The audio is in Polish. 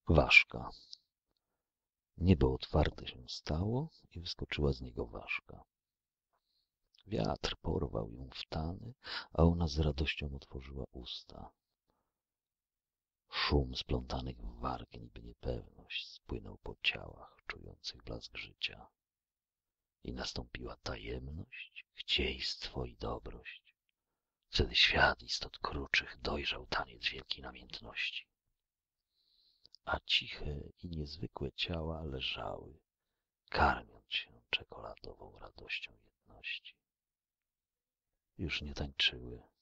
Ważka. Niebo otwarte się stało i wyskoczyła z niego ważka. Wiatr porwał ją w tany, a ona z radością otworzyła usta. Szum splątanych w wargi, niby niepewność, spłynął po ciałach czujących blask życia. I nastąpiła tajemność, chcieństwo i dobrość. Wtedy świat istot kruczych dojrzał taniec wielkiej namiętności. A ciche i niezwykłe ciała leżały, karmiąc się czekoladową radością jedności. Już nie tańczyły,